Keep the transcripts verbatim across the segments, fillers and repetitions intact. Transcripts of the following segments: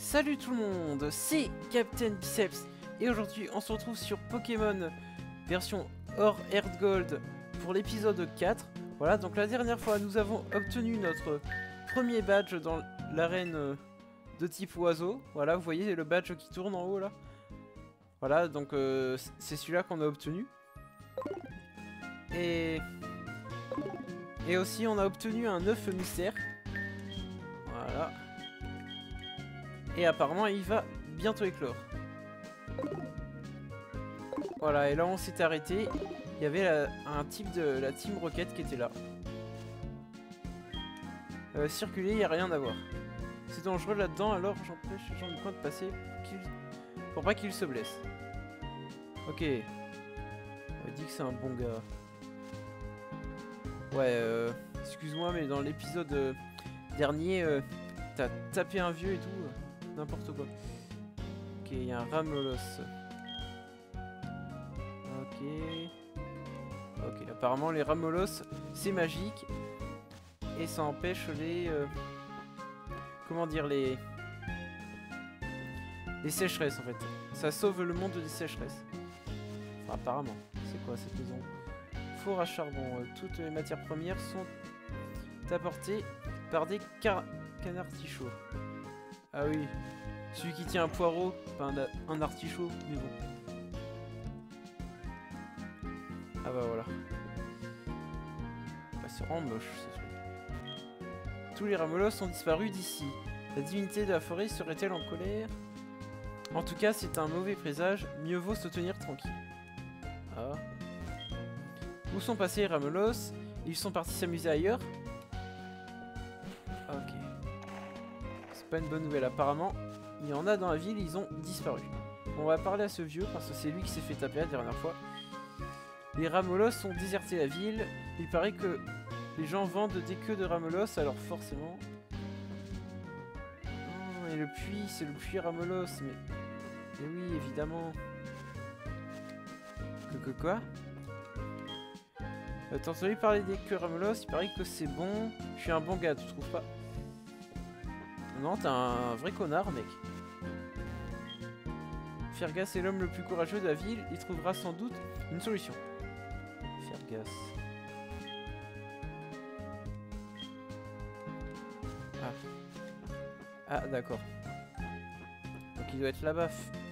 Salut tout le monde, c'est Captain Biceps et aujourd'hui on se retrouve sur Pokémon version Or Earth Gold pour l'épisode quatre. Voilà, donc la dernière fois nous avons obtenu notre premier badge dans l'arène de type oiseau. Voilà, vous voyez le badge qui tourne en haut là. Voilà, donc euh, c'est celui-là qu'on a obtenu. Et... Et aussi on a obtenu un œuf mystère. Voilà. Et apparemment il va bientôt éclore. Voilà, et là on s'est arrêté. Il y avait la, un type de la Team Rocket qui était là. Euh, circuler, il n'y a rien à voir. C'est dangereux là-dedans, alors j'empêche les gens du coin de passer pour, pour pas qu'ils se blessent. Ok. On dit que c'est un bon gars. Ouais, euh, excuse-moi, mais dans l'épisode euh, dernier, euh, t'as tapé un vieux et tout. Euh. N'importe quoi. Ok, il y a un Ramolos. Ok. Ok, apparemment les Ramolos, c'est magique. Et ça empêche les... Euh, comment dire, les... Les sécheresses en fait. Ça sauve le monde des sécheresses. Enfin, apparemment. C'est quoi cette maison? Four à charbon. Euh, toutes les matières premières sont apportées par des car canards artichauts. Ah oui, celui qui tient un poireau, pas un, un artichaut, mais bon. Ah bah voilà. Bah, c'est vraiment moche ce truc. Tous les Ramolos ont disparu d'ici. La divinité de la forêt serait-elle en colère? En tout cas, c'est un mauvais présage, mieux vaut se tenir tranquille. Ah. Où sont passés les Ramolos? Ils sont partis s'amuser ailleurs? Ok. Pas une bonne nouvelle, apparemment il y en a dans la ville, ils ont disparu. On va parler à ce vieux parce que c'est lui qui s'est fait taper la dernière fois. Les Ramolos ont déserté la ville. Il paraît que les gens vendent des queues de Ramolos, alors forcément. Oh, et le puits, c'est le puits Ramolos, mais... Mais oui, évidemment. Que que quoi? euh, T'as entendu parler des queues Ramolos? Il paraît que c'est bon. Je suis un bon gars, tu trouves pas? Non, t'es un vrai connard, mec. Fergas est l'homme le plus courageux de la ville. Il trouvera sans doute une solution. Fergas. Ah. Ah, d'accord. Donc il doit être là-bas.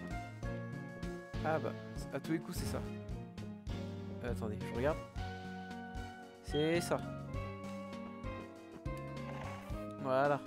Ah bah, à tous les coups, c'est ça. Euh, attendez, je regarde. C'est ça. Voilà.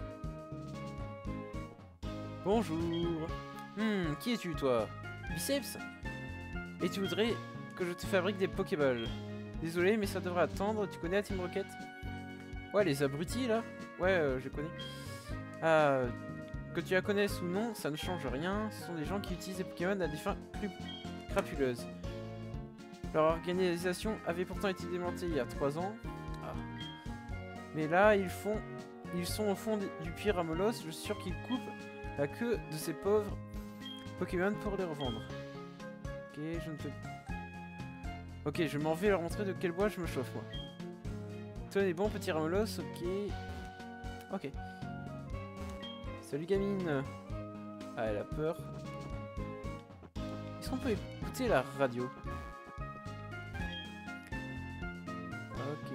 Bonjour. Hmm, qui es-tu toi? Biceps? Et tu voudrais que je te fabrique des Pokéballs? Désolé, mais ça devrait attendre. Tu connais la Team Rocket? Ouais, les abrutis là? Ouais, euh, je connais. Ah, que tu la connaisses ou non, ça ne change rien. Ce sont des gens qui utilisent des Pokémon à des fins crapuleuses. Leur organisation avait pourtant été démontée il y a trois ans. Ah. Mais là, ils font... Ils sont au fond du puits Ramolos. Je suis sûr qu'ils coupent la queue de ces pauvres Pokémon pour les revendre. Ok, je ne peux... Ok, je m'en vais leur montrer de quel bois je me chauffe, moi. Tenez bon, petit Ramolos, ok. Ok. Salut, gamine. Ah, elle a peur. Est-ce qu'on peut écouter la radio? Ok.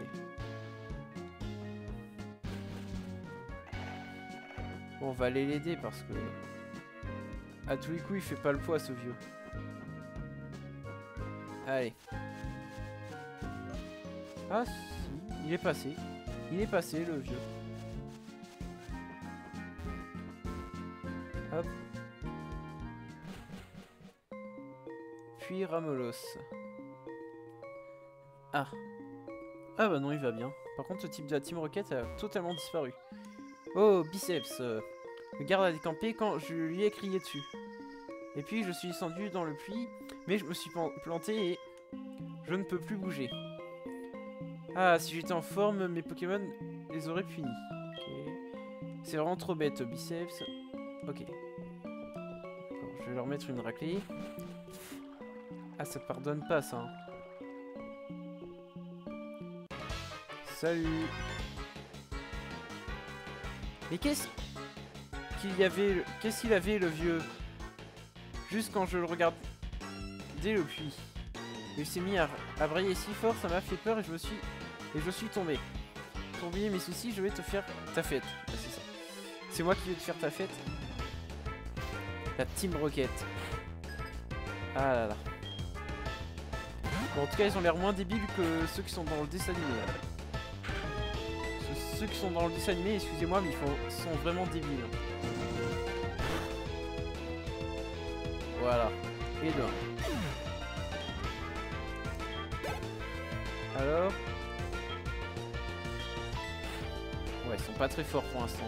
Bon, on va aller l'aider parce que... À tous les coups, il fait pas le poids, ce vieux. Allez. Ah, si. Il est passé. Il est passé, le vieux. Hop. Puis Ramolos. Ah. Ah bah non, il va bien. Par contre, le type de la Team Rocket a totalement disparu. Oh, Biceps. Euh, le garde a décampé quand je lui ai crié dessus. Et puis je suis descendu dans le puits, mais je me suis planté et je ne peux plus bouger. Ah, si j'étais en forme, mes Pokémon les auraient punis. Okay. C'est vraiment trop bête, Biceps. Ok. Je vais leur mettre une raclée. Ah, ça pardonne pas, ça. Hein. Salut. Mais qu'est-ce... qu'il y avait... le- Qu'est-ce qu'il avait, le vieux? Juste quand je le regardais le puits. Il s'est mis à, à brailler si fort, ça m'a fait peur et je me suis... Et je suis tombé. Pour oublier mes soucis, je vais te faire ta fête. Ah, c'est ça. C'est moi qui vais te faire ta fête. La Team Rocket. Ah là là. Bon, en tout cas, ils ont l'air moins débiles que ceux qui sont dans le dessin animé. Ceux, ceux qui sont dans le dessin animé, excusez-moi, mais ils, font, ils sont vraiment débiles. Voilà. Et là. Alors. Ouais, ils sont pas très forts pour l'instant.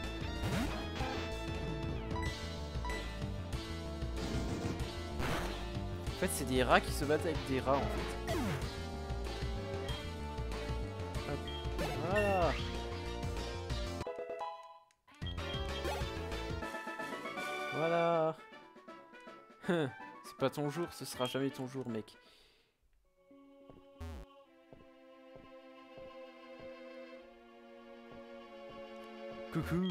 En fait, c'est des rats qui se battent avec des rats, en fait. Hop. Voilà. Voilà. C'est pas ton jour, ce sera jamais ton jour, mec. Coucou.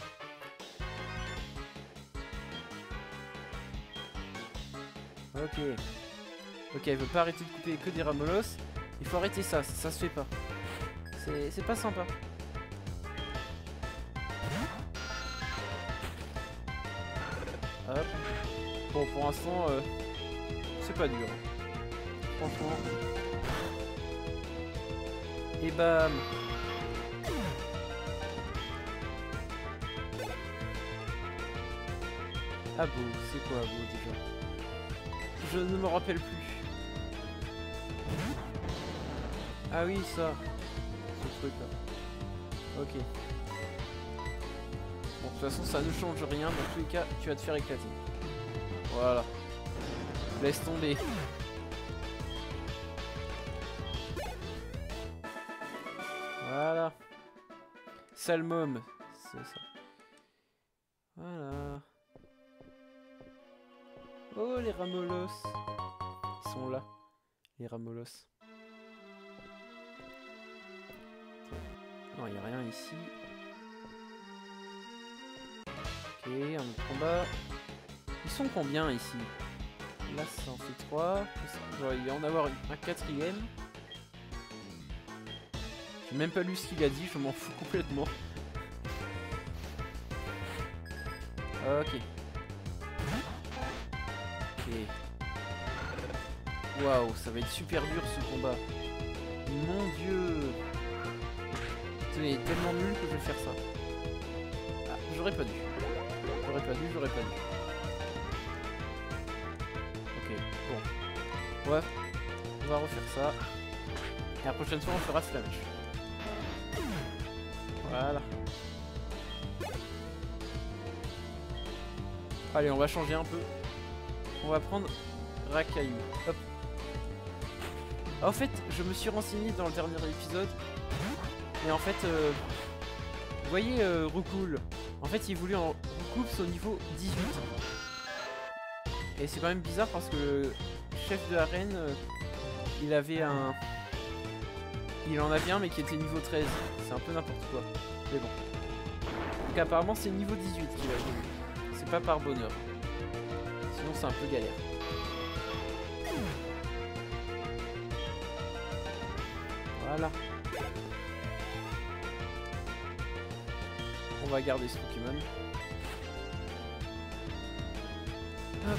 Ok. Ok, elle veut pas arrêter de couper que des ramolos. Il faut arrêter ça, ça, ça se fait pas. C'est pas sympa. Hop. Bon, pour l'instant, euh, c'est pas dur. Franchement. Et bam. Ah beau, c'est quoi beau déjà? Je ne me rappelle plus. Ah oui, ça. Ce truc là. Ok. Bon, de toute façon, ça ne change rien. Dans tous les cas, tu vas te faire éclater. Voilà. Laisse tomber. Voilà. Salmum. C'est ça. Voilà. Oh, les ramolos. Ils sont là. Les ramolos. Non, il n'y a rien ici. Ok, un autre combat. Ils sont combien ici? Là, ça en fait trois. Il doit y en avoir un quatrième. J'ai même pas lu ce qu'il a dit, je m'en fous complètement. Ok. Ok. Waouh, ça va être super dur ce combat. Mon dieu. C'est tellement nul que je vais faire ça. Ah, j'aurais pas dû. J'aurais pas dû, j'aurais pas dû. Ok, bon. Ouais, on va refaire ça. Et la prochaine fois, on fera Slamesh. Voilà. Allez, on va changer un peu. On va prendre Rakayu. Hop. Ah, en fait, je me suis renseigné dans le dernier épisode. Et en fait, euh, vous voyez euh, Roukoul. En fait, il voulait en Roukoul au niveau dix-huit. Et c'est quand même bizarre parce que le chef de l'arène, euh, il avait un... Il en avait un mais qui était niveau treize. C'est un peu n'importe quoi. Mais bon. Donc apparemment c'est niveau dix-huit qu'il a voulu. C'est pas par bonheur. Sinon c'est un peu galère. Voilà. On va garder ce Pokémon. Hop.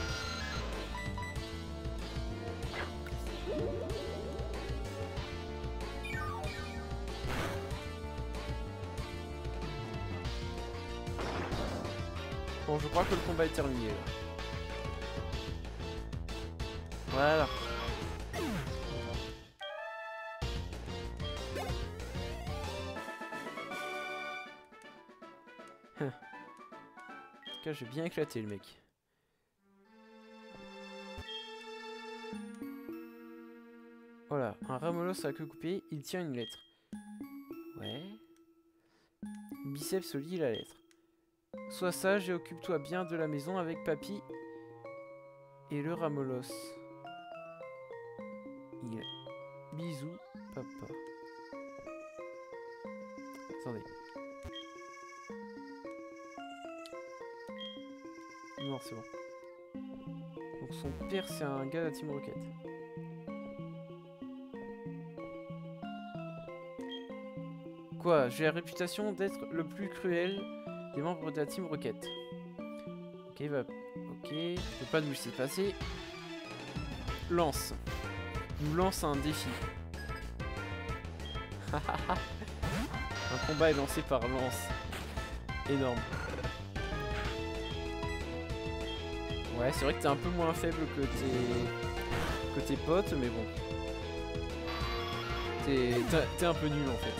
Bon, je crois que le combat est terminé là. Voilà. En tout cas, j'ai bien éclaté le mec. Voilà, un Ramolos à queue coupée, il tient une lettre. Ouais. Biceps lit la lettre. Sois sage et occupe-toi bien de la maison avec Papy et le Ramolos. Il... Bisous, papa. Attendez. non, c'est bon. Donc son père, c'est un gars de la Team Rocket. Quoi? J'ai la réputation d'être le plus cruel des membres de la Team Rocket. Ok, bah... Ok, je peux pas nous laisser passer. Lance. Nous lance un défi. Un combat est lancé par Lance. Énorme. Ouais, c'est vrai que t'es un peu moins faible que tes, que tes potes, mais bon. T'es un peu nul en fait.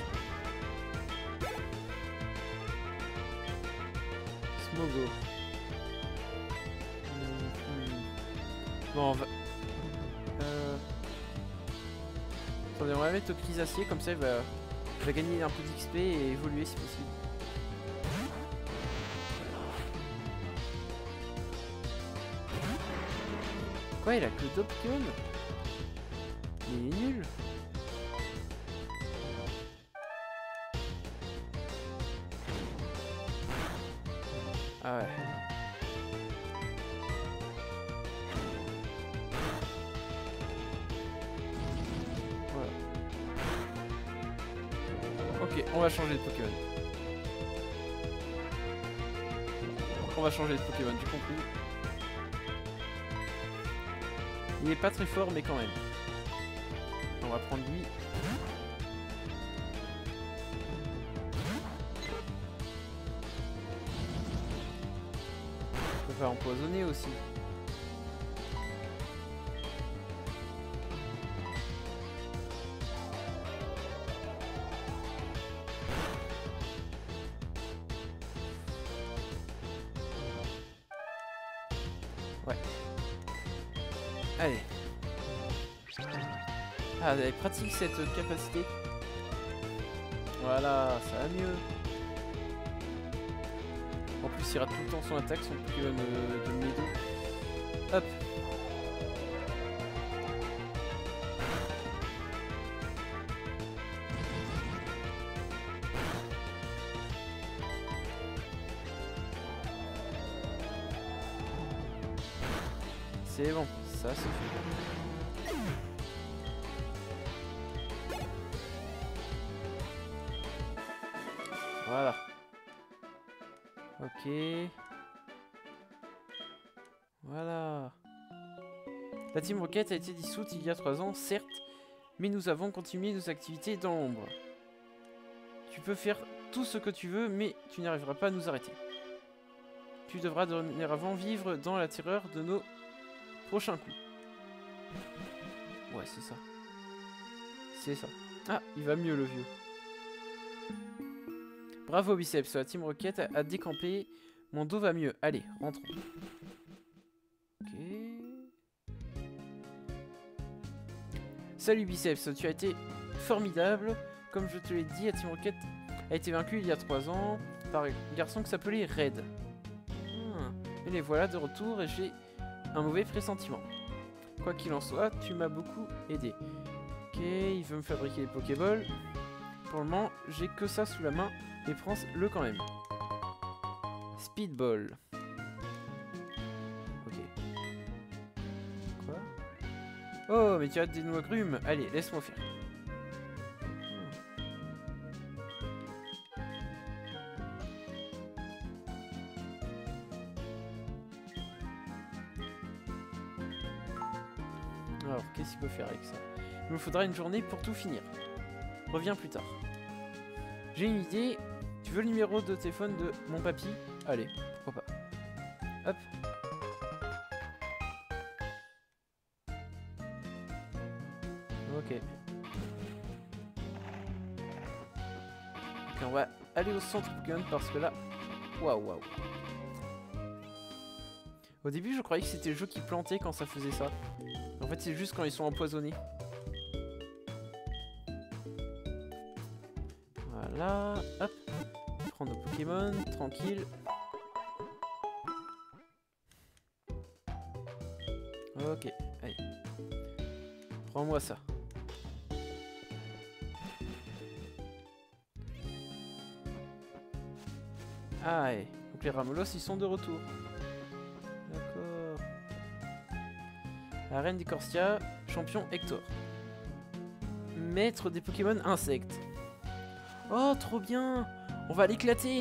Smogo. Mmh. Bon, on va... Euh... Attendez, on va mettre au Chrysacier, comme ça il va... il va gagner un peu d'X P et évoluer si possible. Quoi, il a que deux Pokémon? Il est nul. Ah ouais. Voilà. Ok, on va changer de Pokémon. On va changer de Pokémon, tu compris? Il est pas très fort, mais quand même. On va prendre lui. On peut pas empoisonner aussi. Ouais. Allez. Ah, elle est pratique cette capacité. Voilà, ça va mieux. En plus, il rate tout le temps son attaque, son Pokémon de, de Medo. Hop. C'est bon, ça c'est fait. Voilà. Ok. Voilà. La Team Rocket a été dissoute il y a trois ans, certes, mais nous avons continué nos activités dans l'ombre. Tu peux faire tout ce que tu veux, mais tu n'arriveras pas à nous arrêter. Tu devras dorénavant vivre dans la terreur de nos prochains coups. Ouais, c'est ça. C'est ça. Ah, il va mieux le vieux. Bravo Biceps, la Team Rocket a, a décampé. Mon dos va mieux. Allez, rentrons. Ok. Salut Biceps, tu as été formidable. Comme je te l'ai dit, la Team Rocket a été vaincue il y a trois ans par un garçon qui s'appelait Red. Hmm. Et les voilà de retour et j'ai un mauvais pressentiment. Quoi qu'il en soit, tu m'as beaucoup aidé. Ok, il veut me fabriquer des Pokéballs. Pour le moment, j'ai que ça sous la main, mais prends-le quand même. Speedball. Ok. Quoi? Oh, mais tu as des noix grumes. Allez, laisse-moi faire. Alors, qu'est-ce qu'il peut faire avec ça? Il me faudra une journée pour tout finir. Reviens plus tard. J'ai une idée. Tu veux le numéro de téléphone de mon papy? Allez, pourquoi pas. Hop. Ok. Ok, on va aller au centre Pokémon parce que là... Waouh, waouh. Au début, je croyais que c'était le jeu qui plantait quand ça faisait ça. En fait, c'est juste quand ils sont empoisonnés. Voilà, hop. Prendre nos Pokémon, tranquille. Ok, allez. Prends-moi ça. Ah, ouais. Donc les Ramolos, ils sont de retour. Arène d'Icorcia, champion Hector. Maître des Pokémon insectes. Oh, trop bien! On va l'éclater!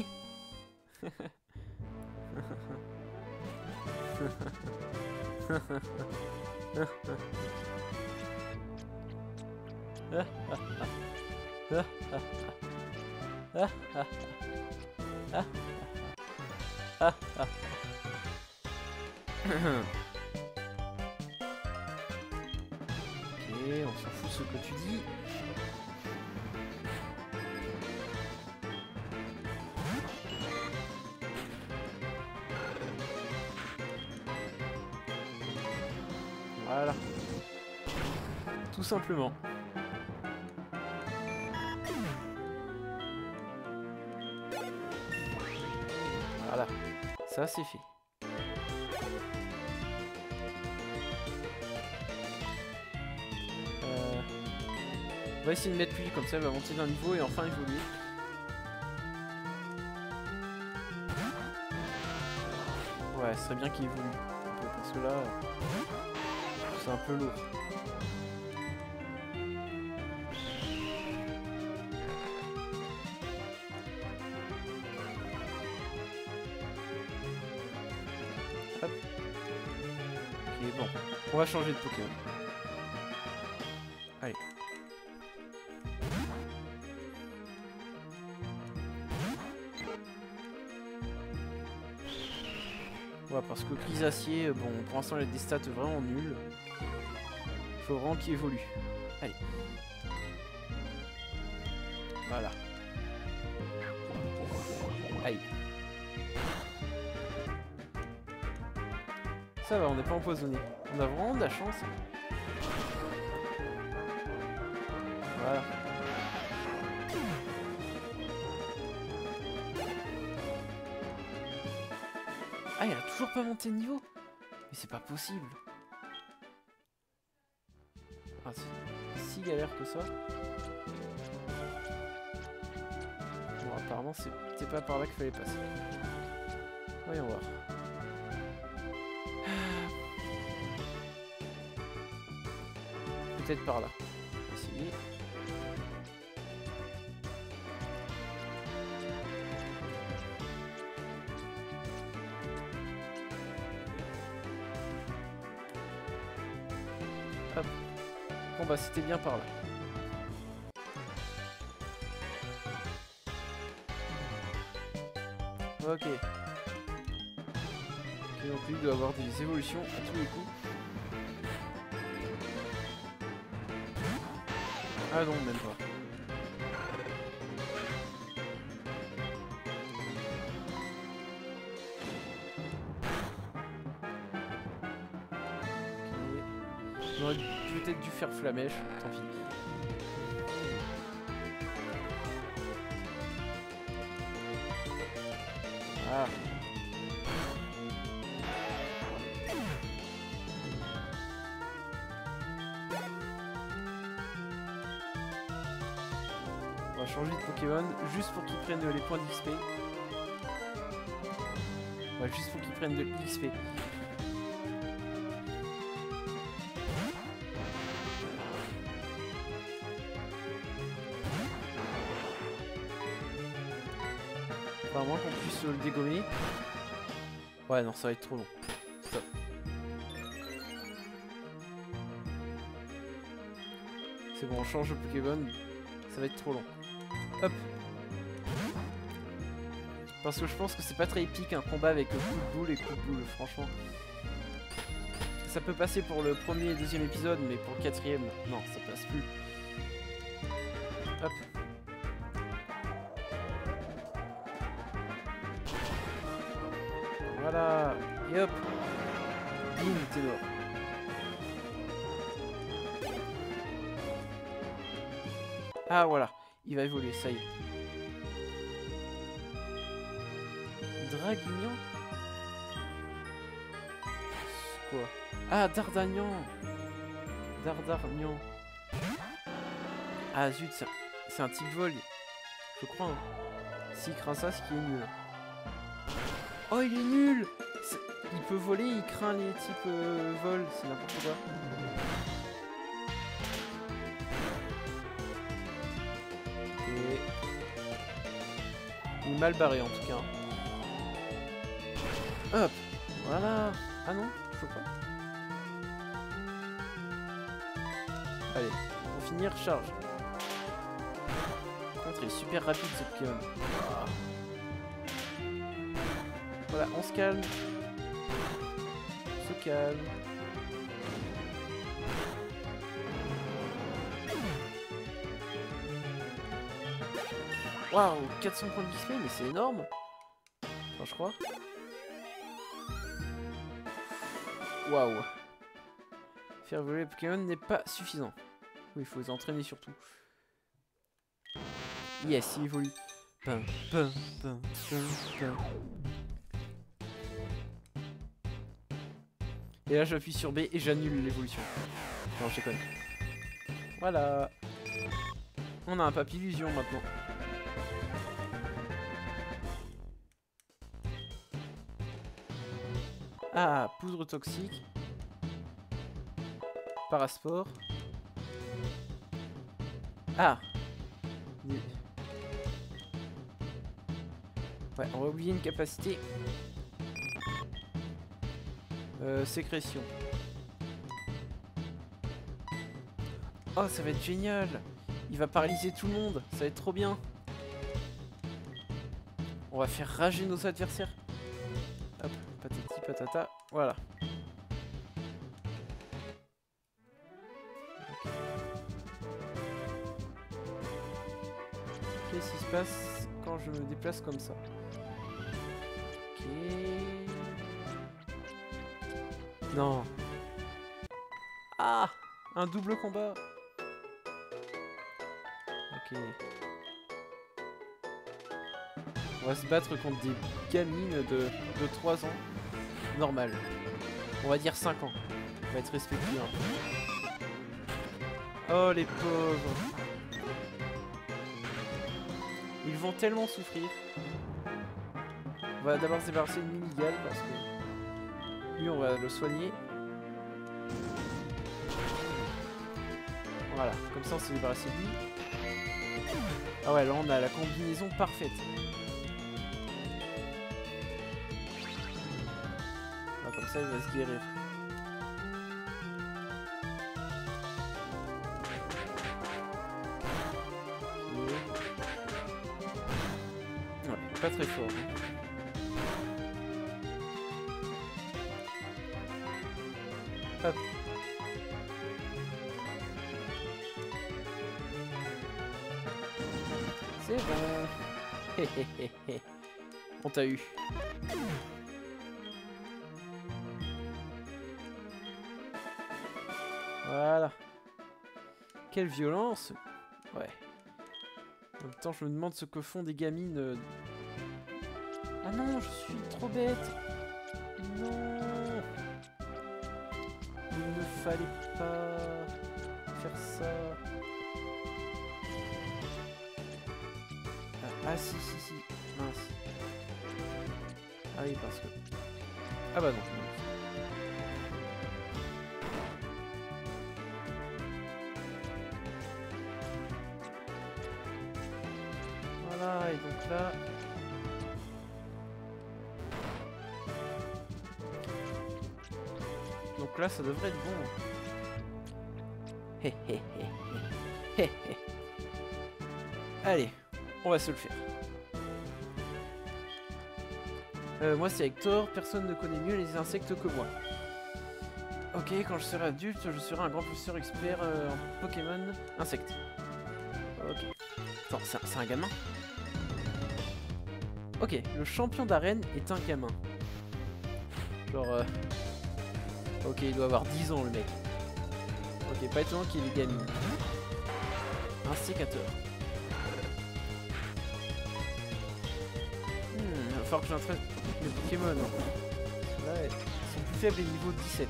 Ok, on s'en fout ce que tu dis. Voilà. Tout simplement. Voilà. Ça, c'est fait. Euh... On va essayer de mettre lui, comme ça, il va monter d'un niveau et enfin évoluer. Ouais, ce serait bien qu'il évolue. Parce que là... c'est un peu lourd. Hop. Ok, bon. On va changer de Pokémon. Allez. Ouais, parce que Grisacier, bon, pour l'instant, il a des stats vraiment nuls. Faut vraiment qu'il évolue. Allez. Voilà. Aïe. Ça va, on n'est pas empoisonné. On a vraiment de la chance. Voilà. Ah, il a toujours pas monté de niveau? Mais c'est pas possible. Ah, c'est si galère que ça. Bon, apparemment, c'était pas par là qu'il fallait passer. Voyons voir. Peut-être par là. On va essayer. Hop. Bon bah c'était bien par là. Ok. Ok, donc lui doit avoir des évolutions à tous les coups. Ah non, même pas. Ok. J'aurais peut-être dû faire flamèche, tant pis. Ah. On va changer de Pokémon juste pour qu'ils prennent les points d'X P. Ouais, juste pour qu'ils prennent de l'X P. Enfin, à moins qu'on puisse le dégommer. Ouais, non, ça va être trop long. Stop. C'est bon, on change de Pokémon. Ça va être trop long. Hop. Parce que je pense que c'est pas très épique un combat avec coup de boule et coup de boule, franchement. Ça peut passer pour le premier et deuxième épisode, mais pour le quatrième, non, ça passe plus. Hop. Voilà. Et hop. Boum, t'es mort. Ah voilà. Il va évoluer, ça y est. Draguignan? Quoi? Ah, Dardagnan! Dardargnan. Ah zut, c'est un type vol. Je crois. Hein. S'il craint ça, ce qui est nul. Oh, il est nul! il peut voler, il craint les types euh, vol, c'est n'importe quoi. Et... il est mal barré en tout cas. Hop, voilà. Ah non, je peux pas. Allez, pour finir, charge. Par contre, il est super rapide ce Pokémon. Voilà, on se calme. On se calme. Waouh, quatre cents points de X P, mais c'est énorme. Enfin, je crois. Waouh. Faire voler les Pokémon n'est pas suffisant. Oui, il faut les entraîner surtout. Yes, il évolue. Pum, pum, pum, pum, pum. Et là, j'appuie sur B et j'annule l'évolution. Non, je déconne. Voilà. On a un papillusion maintenant. Ah, poudre toxique. Parasport. Ah. Ouais, on va oublier une capacité. Euh, sécrétion. Oh, ça va être génial. Il va paralyser tout le monde. Ça va être trop bien. On va faire rager nos adversaires. Hop, patati patata. Voilà. Qu'est-ce qui se passe quand je me déplace comme ça? Ok. Non. Ah, un double combat. Ok. On va se battre contre des gamines de, de trois ans. Normal. On va dire cinq ans. On va être respectueux un peu. Oh les pauvres. Ils vont tellement souffrir. On va d'abord se débarrasser de Minigal parce que lui on va le soigner. Voilà, comme ça on s'est débarrassé de lui. Ah ouais, là on a la combinaison parfaite. Ah, comme ça il va se guérir. Okay. Ouais, pas très fort. Hein. Hop. C'est bon. On t'a eu. Voilà. Quelle violence. Ouais. En même temps, je me demande ce que font des gamines. Euh... Ah non, je suis trop bête. Non. Il ne fallait pas faire ça. Ah si si si, mince. Ah oui parce que... Ah bah non. Voilà, et donc là... Donc là ça devrait être bon. Hé hé hé hé hé hé. Allez. On va se le faire. Euh, moi c'est Hector, personne ne connaît mieux les insectes que moi. Ok, quand je serai adulte, je serai un grand professeur expert euh, en Pokémon insectes. Ok. Attends, c'est un, un gamin? Ok, le champion d'arène est un gamin. Genre... Euh... Ok, il doit avoir dix ans le mec. Ok, pas étonnant qu'il ait des gamines. Un sécateur. Il va falloir que j'entraîne les Pokémon. Là, ils sont plus faibles et niveau dix-sept.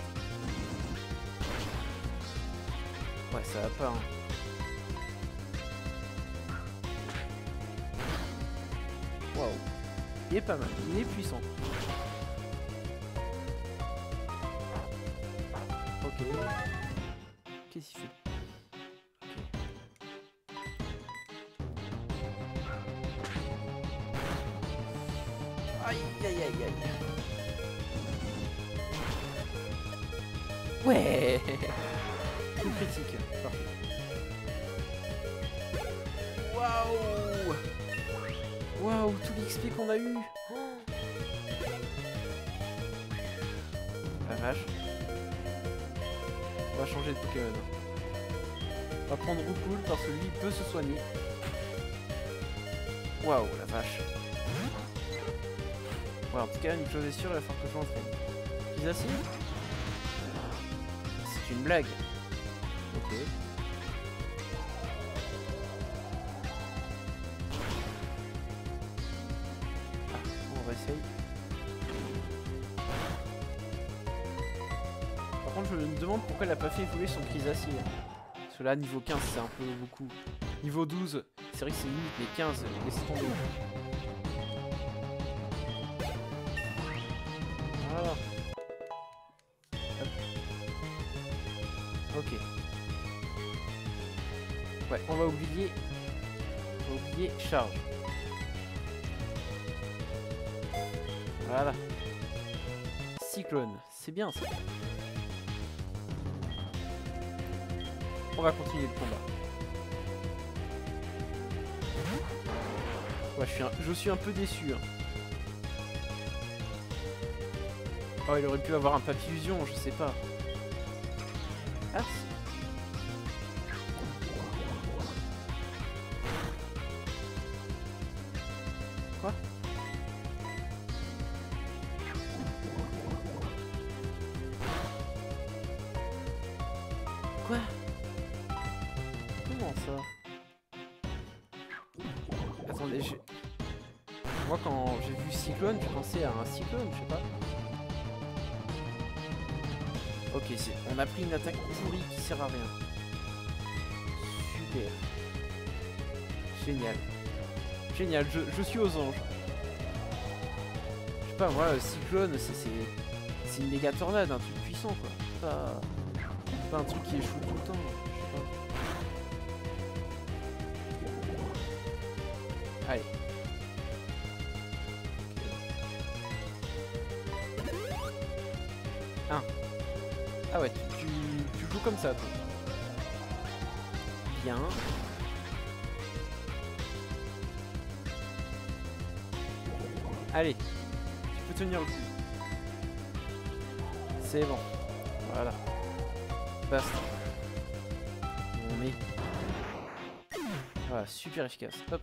Ouais, ça va pas. Hein. Waouh. Il est pas mal, il est puissant. Ok. Qu'est-ce qu'il fait? Aïe aïe aïe aïe. Ouais. Coup critique. Parfait. Waouh. Waouh, tout l'X P qu'on a eu. Oh. La vache. On va changer de Pokémon. On va prendre Roucoule parce que lui il peut se soigner. Waouh, la vache. Ouais, en tout cas, une chose est sûre, il va falloir que je m'entraîne. Ils assis? C'est une blague. Ok. Ah, on va essayer. Par contre, je me demande pourquoi elle a pas fait évoluer son Crisassi. Parce que là, niveau quinze, c'est un peu beaucoup. Niveau douze, c'est vrai que c'est limite, mais quinze, laissez tomber. Voilà. Hop. Ok. Ouais, on va oublier. On va oublier charge. Voilà. Cyclone, c'est bien ça. On va continuer le combat. Ouais, je suis un, je suis un peu déçu. Hein. Oh, il aurait pu avoir un papillusion, je sais pas. Ah, quoi? Quoi? Comment ça? Attendez, je... Moi quand j'ai vu cyclone, je pensais à un cyclone, je sais pas. Ok, on a pris une attaque pourrie qui sert à rien. Super. Génial. Génial, je, je suis aux anges. Je sais pas, moi, cyclone, c'est une méga tornade, un truc puissant, quoi. Pas, pas un truc qui échoue tout le temps. Je sais pas. Allez. Un. Ah ouais, tu, tu, tu joues comme ça, toi. Bien. Allez, tu peux tenir le coup. C'est bon. Voilà. Basta. On met. Voilà, super efficace. Hop.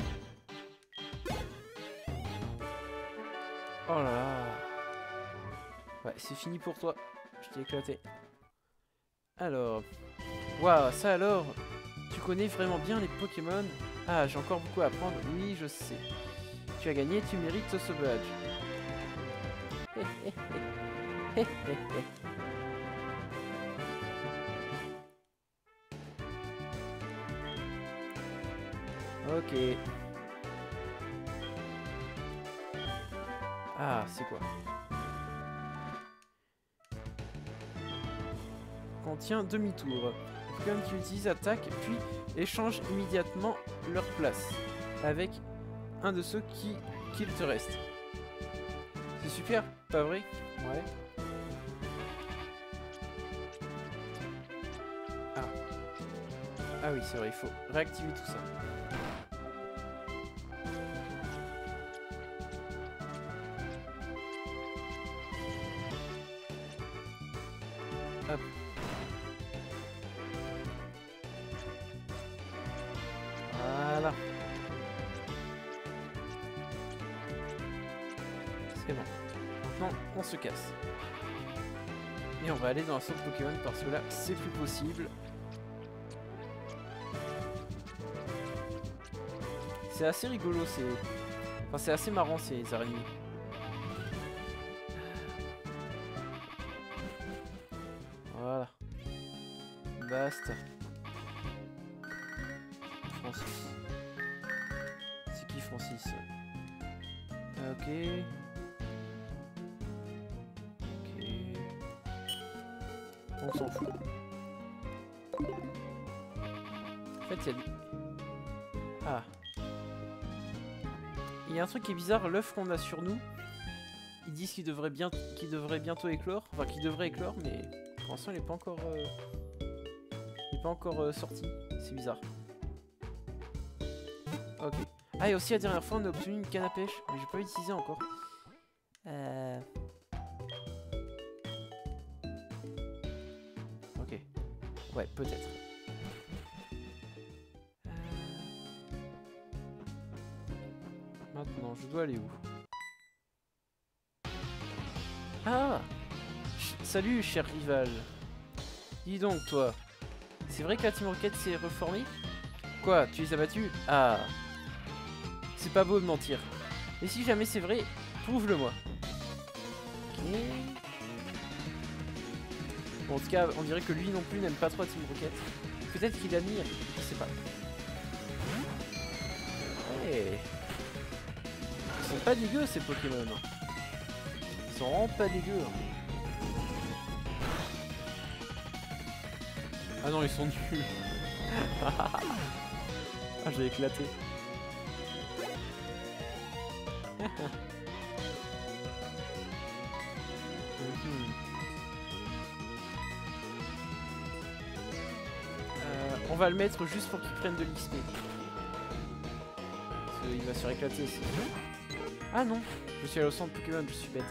Oh là là. Ouais, c'est fini pour toi. Je t'ai éclaté. Alors. Waouh, ça alors. Tu connais vraiment bien les Pokémon? Ah, j'ai encore beaucoup à apprendre. Oui, je sais. Tu as gagné, tu mérites ce badge. Ok. Ah, c'est quoi? Contient demi-tour. Pokémon qui utilise attaque, puis échange immédiatement leur place avec un de ceux qui qu'il te reste. C'est super, pas vrai? Ouais. Ah. Ah oui, c'est vrai, il faut réactiver tout ça. Hop. Voilà. C'est bon. Maintenant, on se casse. Et on va aller dans la sauce Pokémon parce que là, c'est plus possible. C'est assez rigolo, c'est... Enfin, c'est assez marrant ces araignées. Voilà. Basta. Francis. C'est qui Francis? Ok. Ok. On s'en fout. En fait, il y a des... Ah. Il y a un truc qui est bizarre, l'œuf qu'on a sur nous, ils disent qu'il devrait, bien... qu'il devrait bientôt éclore, enfin qu'il devrait éclore, mais pour l'instant il n'est pas encore, euh... il est pas encore euh, sorti, c'est bizarre. Ok. Ah et aussi la dernière fois on a obtenu une canne à pêche, mais j'ai pas utilisé encore. Euh... Ok. Ouais, peut-être. Maintenant, je dois aller où? Ah! Ch Salut, cher rival. Dis donc, toi. C'est vrai que la Team Rocket s'est reformée? Quoi? Tu les as battus? Ah! C'est pas beau de mentir. Et si jamais c'est vrai, prouve-le-moi. Ok. Bon, en tout cas, on dirait que lui non plus n'aime pas trop la Team Rocket. Peut-être qu'il admire, je sais pas. Hey. Ils sont pas dégueux ces Pokémon. Ils sont vraiment pas dégueux. Ah non, ils sont nuls. Ah, j'ai éclaté. Mm-hmm. euh, on va le mettre juste pour qu'il prenne de l'X P. Parce qu'il va se faire éclater ici. Ah non, je suis allé au centre Pokémon, je suis bête.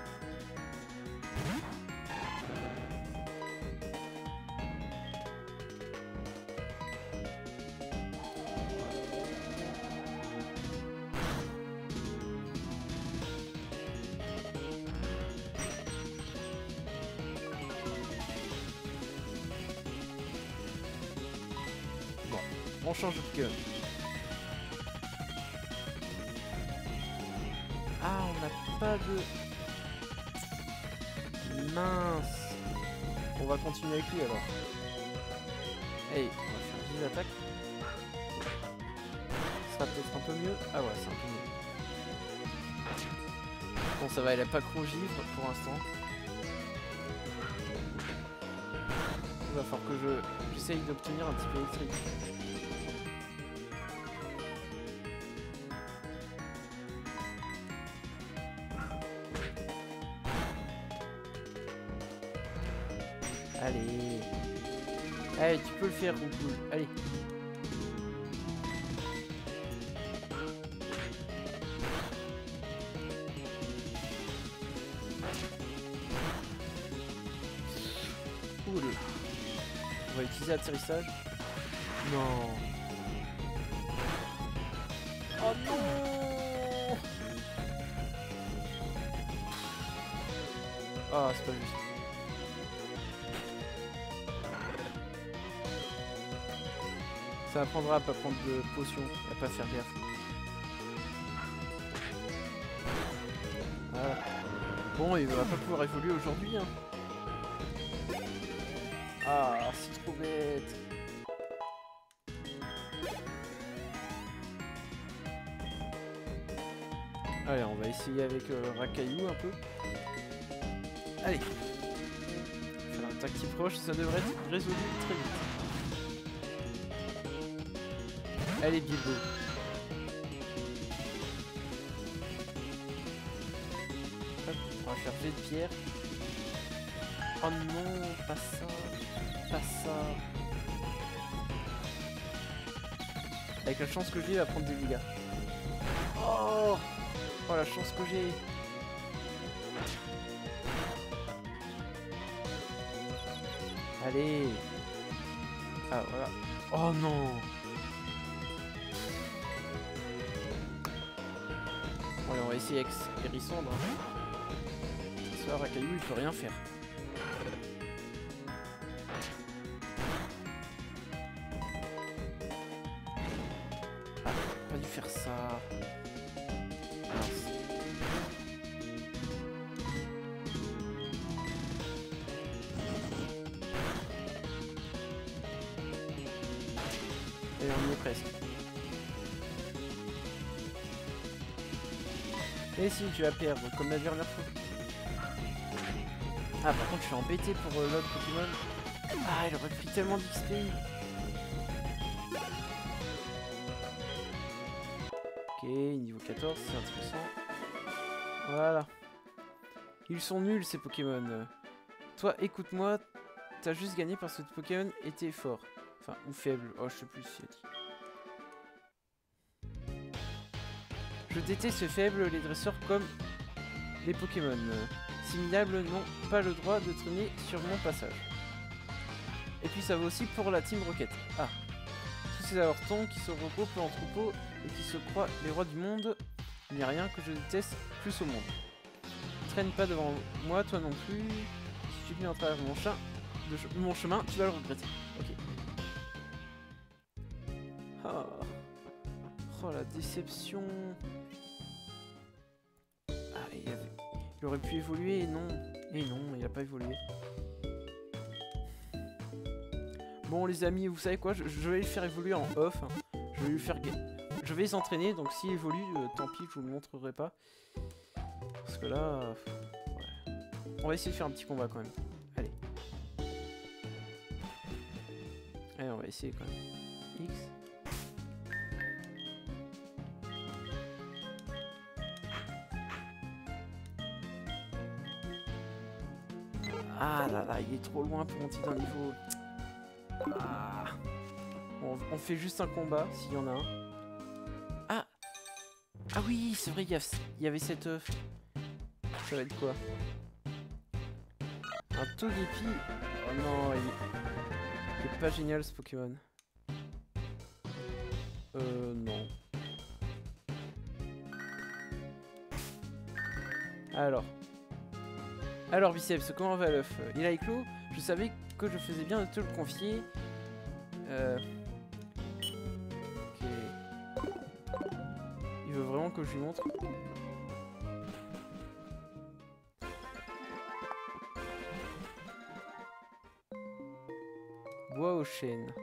Bon, on change de Pokémon. Ah, on n'a pas de... Mince. On va continuer avec lui alors. Allez, on va faire dix attaques. Ce sera peut-être un peu mieux. Ah ouais, c'est un peu mieux. Bon, ça va, elle a pas gros givre pour l'instant. Il va falloir que je j'essaye d'obtenir un petit peu électrique. Allez. Allez, tu peux le faire, Roucoule. Allez. Cool. On va utiliser atterrissage. Non. Oh non. Ah, c'est pas juste. Ça apprendra à pas prendre de potions, à pas faire gaffe. Voilà. Bon, il va pas pouvoir évoluer aujourd'hui, hein. Ah, c'est trop bête. Allez, on va essayer avec euh, Rakaillou un peu. Allez. Faire un attaque qui proche, ça devrait être résolu très vite. Allez, Bilbo. Hop, on va faire jet de pierre. Oh non, pas ça. Pas ça. Avec la chance que j'ai, il va prendre des dégâts. Oh, oh la chance que j'ai. Allez. Ah, voilà. Oh non. Bon, allez, on va essayer avec Hérissandre. Ce soir, Rakaillou, il peut rien faire. Ah, pas dû faire ça. Mince. Et on y est presque. Et si tu vas perdre, comme la dernière fois. Ah, par contre, je suis embêté pour euh, l'autre Pokémon. Ah, il aurait pris tellement d'X P. Ok, niveau quatorze, c'est intéressant. Voilà. Ils sont nuls ces Pokémon. Toi, écoute-moi, t'as juste gagné parce que tes Pokémon étaient forts. Enfin, ou faibles. Oh, je sais plus si il a dit. Je déteste ces faibles, les dresseurs comme les Pokémon. Similables n'ont pas le droit de traîner sur mon passage. Et puis ça va aussi pour la Team Rocket. Ah. Tous ces avortons qui se regroupent en troupeau et qui se croient les rois du monde. Il n'y a rien que je déteste plus au monde. Traîne pas devant moi, toi non plus. Si tu viens en travers mon, chat, de ch mon chemin, tu vas le regretter. Ok. Oh, oh la déception. Ah, il, avait... il aurait pu évoluer et non. Et non, il n'a pas évolué. Bon les amis, vous savez quoi, je, je vais les faire évoluer en off. Hein. Je vais lui faire... Je vais les entraîner, donc s'il évolue, euh, tant pis, je vous le montrerai pas. Parce que là... Euh, ouais. On va essayer de faire un petit combat quand même. Allez. Allez, on va essayer quand même. X. Ah là là, il est trop loin pour monter d'un niveau. Ah. Bon, on fait juste un combat, s'il y en a un. Ah. Ah oui, c'est vrai, il y, y avait cette œuf. Ça va être quoi? Un Togepi. Oh non, il est... il est pas génial ce Pokémon. Euh, non. Alors. Alors Biceps, comment va l'œuf? Il a éclos. Je savais que je faisais bien de te le confier. Euh... Ok. Il veut vraiment que je lui montre. Bois aux chênes.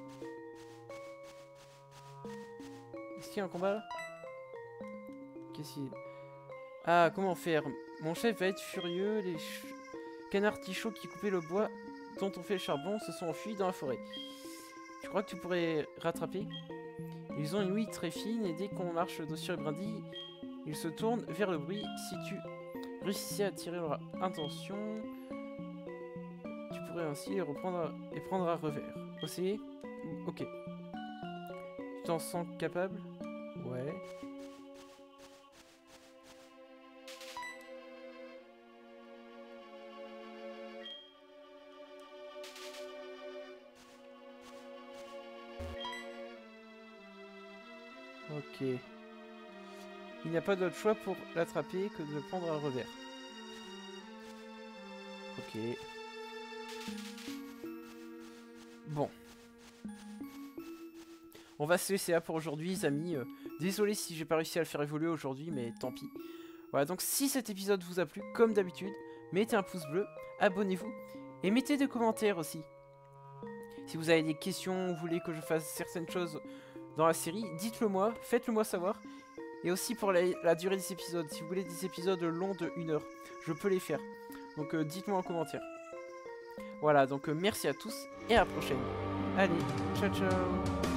Est-ce qu'il y a un combat là? Qu'est-ce qu'il... Ah, comment faire? Mon chef va être furieux. Les ch... canards tichots qui coupaient le bois dont on fait le charbon se sont enfuis dans la forêt. Tu crois que tu pourrais rattraper? Ils ont une ouïe très fine et dès qu'on marche sur les brindilles, ils se tournent vers le bruit. Si tu réussissais à attirer leur attention, tu pourrais ainsi les reprendre et prendre à revers. Essayer? Ok. Tu t'en sens capable? Ouais. Ok. Il n'y a pas d'autre choix pour l'attraper que de le prendre à revers. Ok. Bon. On va se laisser là pour aujourd'hui, les amis. Euh, désolé si j'ai pas réussi à le faire évoluer aujourd'hui, mais tant pis. Voilà, donc si cet épisode vous a plu, comme d'habitude, mettez un pouce bleu, abonnez-vous, et mettez des commentaires aussi. Si vous avez des questions, vous voulez que je fasse certaines choses dans la série, dites-le moi, faites-le moi savoir. Et aussi pour la, la durée des épisodes, si vous voulez des épisodes longs de une heure, je peux les faire. Donc euh, dites-moi en commentaire. Voilà, donc euh, merci à tous et à la prochaine. Allez, ciao ciao.